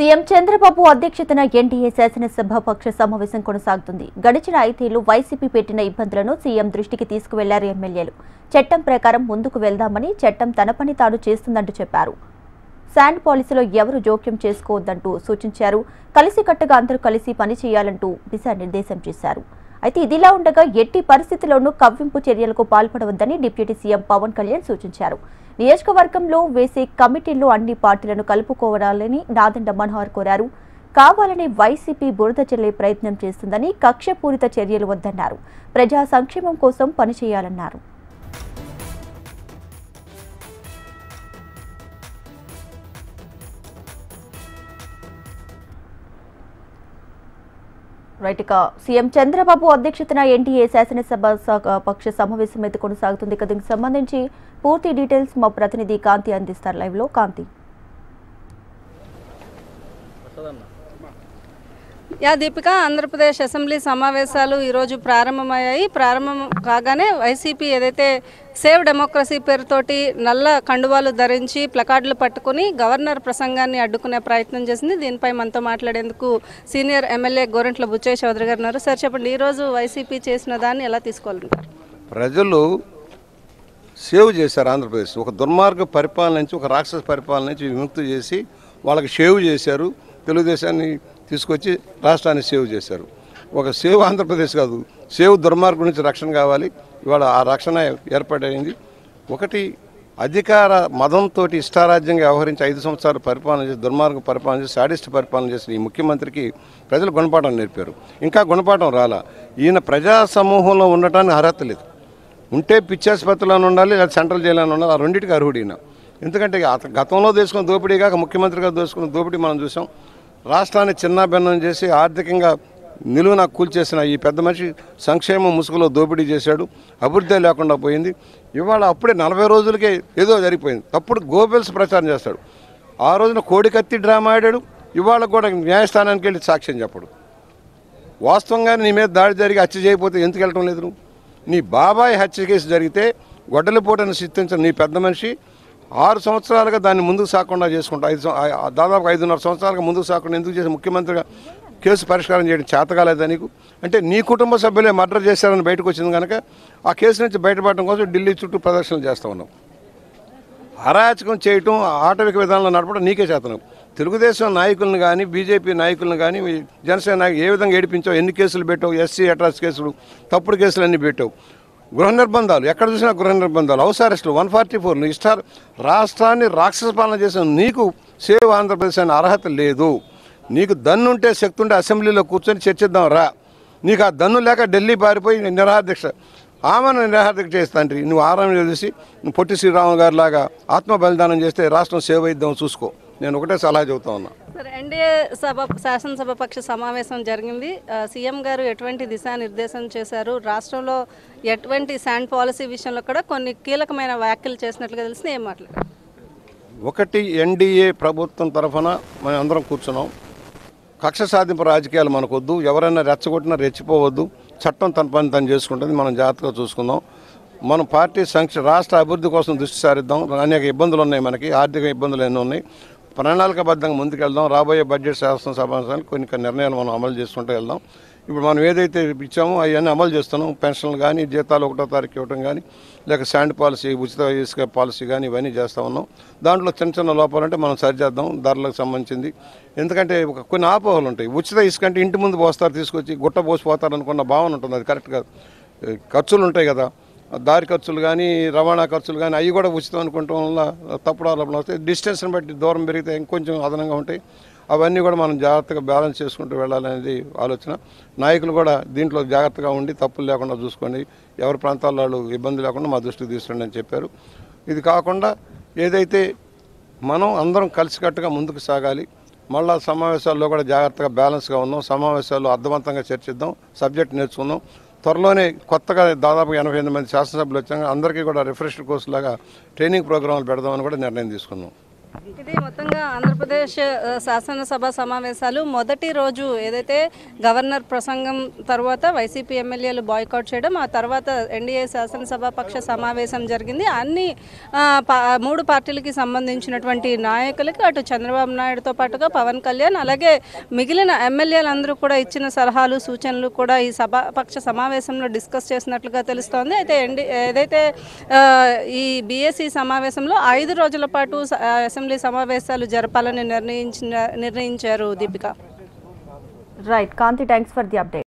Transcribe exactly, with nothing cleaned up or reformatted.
CM Chandrababu అధ్యక్షతన NDA శాసనసభ పక్ష సమావేశం కొనసాగుతుంది. గడిచిన ఐదేళ్లు వైసీపీ పెట్టిన ఇబ్బందులను సీఎం దృష్టికి తీసుకువెళ్లారు ఎమ్మెల్యేలు. చట్టం ప్రకారం ముందుకు వెళ్దామని, చట్టం తన పని తాను చేస్తుందంటూ చెప్పారు. శాండ్ పాలసీలో ఎవరు జోక్యం చేసుకోవద్దంటూ సూచించారు. కలిసికట్టుగా అందరూ కలిసి పని చేయాలంటూ దిశానిర్దేశం చేశారు. అయితే ఇదిలా ఉండగా ఎట్టి పరిస్థితుల్లోనూ కవ్వింపు చర్యలకు పాల్పడవద్దని డిప్యూటీ సీఎం పవన్ కళ్యాణ్ సూచించారు. నియోజకవర్గంలో వేసే కమిటీల్లో అన్ని పార్టీలను కలుపుకోవాలని నాదెండ్ల మనోహర్ కోరారు. కావాలని వైసీపీ బురద చల్లే ప్రయత్నం చేస్తుందని, కక్షపూరిత చర్యలు వద్దన్నారు. ప్రజా సంక్షేమం కోసం పనిచేయాలన్నారు. రైట్ ఇక సీఎం చంద్రబాబు అధ్యక్షతన ఎన్డీఏ శాసనసభ పక్ష సమావేశం అయితే కొనసాగుతుంది. దీనికి సంబంధించి పూర్తి డీటెయిల్స్ మా ప్రతినిధి కాంతి అందిస్తారు లైవ్ లో. కాంతి. యా దీపిక, ఆంధ్రప్రదేశ్ అసెంబ్లీ సమావేశాలు ఈరోజు ప్రారంభమయ్యాయి. ప్రారంభం కాగానే వైసీపీ ఏదైతే సేవ్ డెమోక్రసీ పేరుతోటి నల్ల కండువాలు ధరించి ప్లకార్డులు పట్టుకుని గవర్నర్ ప్రసంగాన్ని అడ్డుకునే ప్రయత్నం చేసింది. దీనిపై మనతో మాట్లాడేందుకు సీనియర్ ఎమ్మెల్యే గోరంట్ల బుచ్చయ్య చౌదరి గారు ఉన్నారు. సార్ చెప్పండి, ఈరోజు వైసీపీ చేసిన దాన్ని ఎలా తీసుకోవాలంటారు? ప్రజలు సేవ్ చేశారు. ఆంధ్రప్రదేశ్ ఒక దుర్మార్గ పరిపాలన నుంచి, ఒక రాక్షస పరిపాలన నుంచి విముక్తి చేసి వాళ్ళకి సేవ్ చేశారు. తెలుగుదేశాన్ని తీసుకొచ్చి రాష్ట్రాన్ని సేవ్ చేశారు. ఒక సేవ్ ఆంధ్రప్రదేశ్ కాదు, సేవ్ దుర్మార్గం నుంచి రక్షణ కావాలి. ఇవాళ ఆ రక్షణ ఏర్పాటైంది. ఒకటి, అధికార మదంతో ఇష్టారాజ్యంగా వ్యవహరించి ఐదు సంవత్సరాలు పరిపాలన చేసి, దుర్మార్గ పరిపాలన చేసి, సాడిస్ట్ పరిపాలన చేసిన ఈ ముఖ్యమంత్రికి ప్రజలు గుణపాఠం నేర్పారు. ఇంకా గుణపాఠం రాలా. ఈయన ప్రజా సమూహంలో ఉండటానికి అర్హత లేదు. ఉంటే పిచ్చాసుపత్రిలోనే ఉండాలి, లేదా సెంట్రల్ జైల్లోనే ఉండాలి. ఆ రెండింటికి అర్హుడు ఈయన. ఎందుకంటే గతంలో దోసుకున్న దోపిడీ కాక ముఖ్యమంత్రిగా దోసుకున్న దోపిడీ మనం చూసాం. రాష్ట్రాన్ని చిన్నాభిన్నం చేసి ఆర్థికంగా నిలువున కూల్చేసిన ఈ పెద్ద మనిషి సంక్షేమ ముసుగులో దోపిడీ చేశాడు. అభివృద్ధి లేకుండా పోయింది. ఇవాళ అప్పుడే నలభై రోజులకే ఏదో జరిగిపోయింది. తప్పుడు గోబెల్స్ ప్రచారం చేస్తాడు. ఆ రోజున కోడికత్తి డ్రామా ఆడాడు. ఇవాళ కూడా న్యాయస్థానానికి వెళ్ళి సాక్ష్యం చెప్పడు. వాస్తవంగా నీ మీద దాడి జరిగి హత్య చేయకపోతే ఎందుకు వెళ్ళటం లేదు? నీ బాబాయ్ హత్య కేసు జరిగితే గొడ్డలిపోటను సృష్టించిన నీ పెద్ద మనిషి ఆరు సంవత్సరాలుగా దాన్ని ముందుకు సాకుండా చేసుకుంటా ఐదు దాదాపు ఐదున్నర సంవత్సరాలుగా ముందుకు సాకుండా ఎందుకు చేసి ముఖ్యమంత్రిగా కేసు పరిష్కారం చేయడం చేతకాలేదా నీకు? అంటే నీ కుటుంబ సభ్యులే మర్డర్ చేశారని బయటకు వచ్చింది కనుక ఆ కేసు నుంచి బయటపడడం కోసం ఢిల్లీ చుట్టూ ప్రదర్శనలు చేస్తూ ఉన్నాం. అరాచకం చేయటం, ఆటవిక విధానంలో నడపడం నీకే చేతనం. తెలుగుదేశం నాయకులను కానీ, బీజేపీ నాయకులను కానీ, జనసేన నాయకులు ఏ విధంగా ఏడిపించావు? ఎన్ని కేసులు పెట్టావు? ఎస్సీ అట్రాస్ కేసులు, తప్పుడు కేసులు అన్నీ పెట్టావు. గృహ నిర్బంధాలు, ఎక్కడ చూసినా గృహ నిర్బంధాలు, హౌస్ అరెస్టులు, వన్ ఫార్టీ ఫోర్ ఇష్టార్ రాష్ట్రాన్ని రాక్షస పాలన చేసిన నీకు సేవ్ ఆంధ్రప్రదేశ్ అనే అర్హత లేదు. నీకు దన్నుంటే, శక్తి ఉంటే అసెంబ్లీలో కూర్చొని చర్చిద్దాం రా. నీకు ఆ దన్ను లేక ఢిల్లీ పారిపోయి నిరాహారదీక్ష ఆమెను నిరాహారదీక్ష చేస్తాంటి. నువ్వు ఆరాం చేసి నువ్వు పొట్టి శ్రీరాములు గారి లాగా ఆత్మ బలిదానం చేస్తే రాష్ట్రం సేవ్ అయిద్దాం చూసుకో. నేను ఒకటే సలహా చెబుతా ఉన్నా. సార్, ఎన్డీఏ సభ శాసనసభ పక్ష సమావేశం జరిగింది. సీఎం గారు ఎటువంటి దిశానిర్దేశం చేశారు? రాష్ట్రంలో ఎటువంటి శాండ్ పాలసీ విషయంలో కూడా కొన్ని కీలకమైన వ్యాఖ్యలు చేసినట్లుగా తెలిసింది. ఏం మాట్లాడారు? ఒకటి, ఎన్డీఏ ప్రభుత్వం తరఫున మనం అందరం కూర్చున్నాం. కక్ష సాధింపు రాజకీయాలు మనకొద్దు. ఎవరైనా రెచ్చగొట్టినా రెచ్చిపోవద్దు. చట్టం తన పని తను చేసుకుంటుంది. మనం జాగ్రత్తగా చూసుకుందాం. మనం పార్టీ సంక్ష రాష్ట్ర అభివృద్ధి కోసం దృష్టి సారిద్దాం. అనేక ఇబ్బందులు ఉన్నాయి, మనకి ఆర్థిక ఇబ్బందులు ఎన్నో ఉన్నాయి. ప్రణాళికబద్ధంగా ముందుకెళ్దాం. రాబోయే బడ్జెట్ శాసనసభానికి కొన్ని కొన్ని నిర్ణయాలు మనం అమలు చేసుకుంటూ వెళ్దాం. ఇప్పుడు మనం ఏదైతే ఇచ్చామో అవన్నీ అమలు చేస్తున్నాం. పెన్షన్లు కానీ, జీతాలు ఒకటో తారీఖు ఇవ్వడం కానీ, లేక శాండ్ పాలసీ, ఉచిత ఇసుక పాలసీ కానీ ఇవన్నీ చేస్తూ ఉన్నాం. దాంట్లో చిన్న చిన్న లోపాలంటే మనం సరిచేద్దాం. ధరలకు సంబంధించింది. ఎందుకంటే ఒక కొన్ని ఆపోహలు ఉంటాయి. ఉచిత ఇసుక అంటే ఇంటి ముందు పోస్తారు, తీసుకొచ్చి గుట్ట పోసిపోతారు అనుకున్న భావన ఉంటుంది. అది కరెక్ట్ కాదు. ఖర్చులు ఉంటాయి కదా, దారి ఖర్చులు కానీ, రవాణా ఖర్చులు కానీ, అవి కూడా ఉచితం అనుకోవటం వల్ల తప్పుడు ఆలోపనలు వస్తాయి. డిస్టెన్స్ని బట్టి దూరం పెరిగితే ఇంకొంచెం అదనంగా ఉంటాయి. అవన్నీ కూడా మనం జాగ్రత్తగా బ్యాలెన్స్ చేసుకుంటూ వెళ్ళాలనేది ఆలోచన. నాయకులు కూడా దీంట్లో జాగ్రత్తగా ఉండి తప్పులు లేకుండా చూసుకోండి. ఎవరి ప్రాంతాల్లో వాళ్ళు ఇబ్బంది లేకుండా మా దృష్టికి తీసుకురండి అని చెప్పారు. ఇది కాకుండా ఏదైతే మనం అందరం కలిసికట్టుగా ముందుకు సాగాలి. మళ్ళా సమావేశాల్లో కూడా జాగ్రత్తగా బ్యాలెన్స్గా ఉన్నాం. సమావేశాల్లో అర్థవంతంగా చర్చిద్దాం, సబ్జెక్ట్ నేర్చుకుందాం. త్వరలోనే కొత్తగా దాదాపు ఎనభై ఎనిమిది మంది శాసనసభ్యులు వచ్చాక అందరికీ కూడా రిఫ్రెష్ కోర్సు లాగా ట్రైనింగ్ ప్రోగ్రాంలు పెడదామని కూడా నిర్ణయం తీసుకున్నాం. ఇది మొత్తంగా ఆంధ్రప్రదేశ్ ఆ, శాసనసభ సమావేశాలు మొదటి రోజు ఏదైతే గవర్నర్ ప్రసంగం తర్వాత వైసీపీ ఎమ్మెల్యేలు బాయ్కాట్ చేయడం, ఆ తర్వాత ఎన్డీఏ శాసనసభ పక్ష సమావేశం జరిగింది. అన్ని ఆ, పా- మూడు పార్టీలకి సంబంధించినటువంటి నాయకులకి అటు చంద్రబాబు నాయుడుతో పాటుగా పవన్ కళ్యాణ్ అలాగే మిగిలిన ఎమ్మెల్యేలందరూ కూడా ఇచ్చిన సలహాలు సూచనలు కూడా ఈ సభా పక్ష సమావేశంలో డిస్కస్ చేసినట్లుగా తెలుస్తోంది. అయితే ఎన్డీ ఏదైతే ఆ, ఈ బీఎస్సీ సమావేశంలో ఐదు రోజుల పాటు స- ఆ, అసెంబ్లీ సమావేశాలు జరపాలని నిర్ణయించిన నిర్ణయించారు Deepika. Right Kanthi, thanks for the update.